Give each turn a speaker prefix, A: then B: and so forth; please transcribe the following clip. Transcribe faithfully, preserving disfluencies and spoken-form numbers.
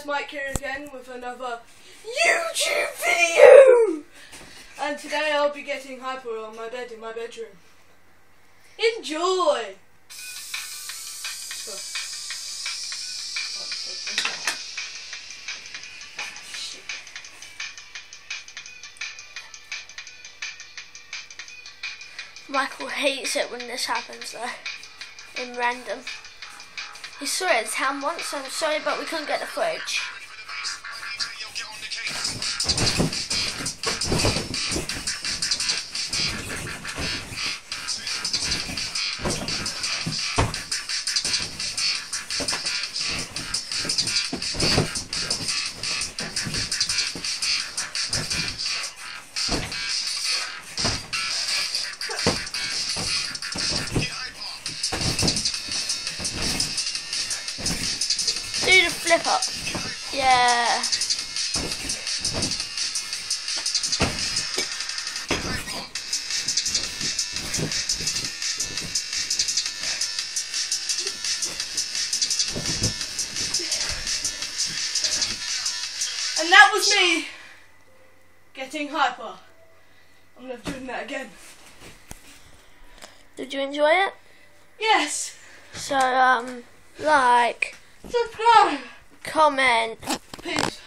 A: guys, Mike here again with another YouTube video! And today I'll be getting hyper on my bed in my bedroom. Enjoy!
B: Michael hates it when this happens though, in random. He saw it at town once, I'm sorry, but we couldn't get the footage. Do the flip up. Yeah.
A: And that was me getting hyper. I'm never doing that again.
B: Did you enjoy it?
A: Yes.
B: So, um, like,
A: Subscribe.
B: comment.
A: Peace.